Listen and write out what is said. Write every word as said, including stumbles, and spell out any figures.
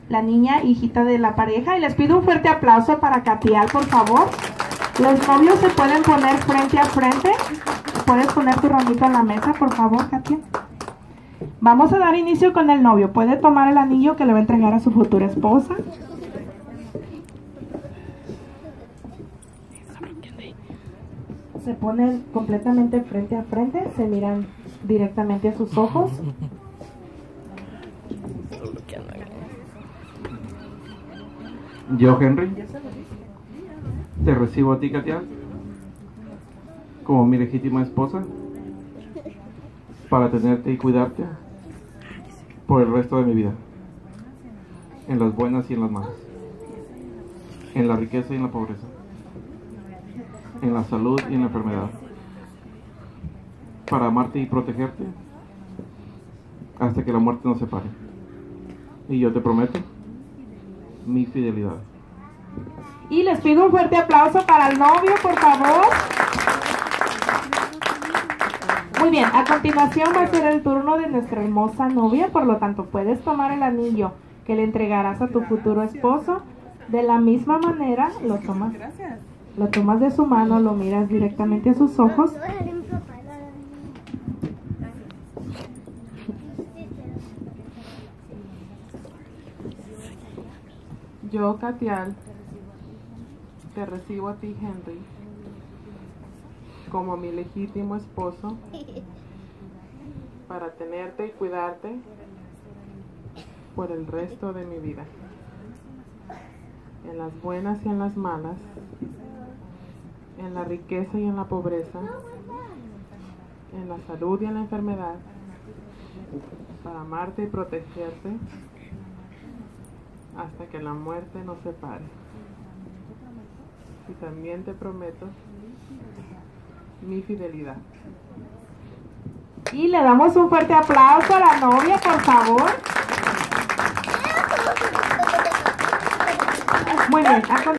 la niña hijita de la pareja. Y les pido un fuerte aplauso para Katial, por favor. Los novios se pueden poner frente a frente. Puedes poner tu ramito en la mesa, por favor, Katial. Vamos a dar inicio con el novio. Puede tomar el anillo que le va a entregar a su futura esposa. Se ponen completamente frente a frente, se miran directamente a sus ojos. Yo, Henry, te recibo a ti, Katial, como mi legítima esposa, para tenerte y cuidarte por el resto de mi vida, en las buenas y en las malas, en la riqueza y en la pobreza, en la salud y en la enfermedad, para amarte y protegerte hasta que la muerte nos separe. Y yo te prometo mi fidelidad. Y les pido un fuerte aplauso para el novio, por favor. Muy bien, a continuación va a ser el turno de nuestra hermosa novia, por lo tanto puedes tomar el anillo que le entregarás a tu futuro esposo. De la misma manera, lo tomas, lo tomas de su mano, lo miras directamente a sus ojos. Yo, Katial, te recibo a ti, Henry, como mi legítimo esposo, para tenerte y cuidarte por el resto de mi vida, en las buenas y en las malas, en la riqueza y en la pobreza, en la salud y en la enfermedad, para amarte y protegerte hasta que la muerte nos separe. Y también te prometo mi fidelidad. Y le damos un fuerte aplauso a la novia, por favor. Muy bien.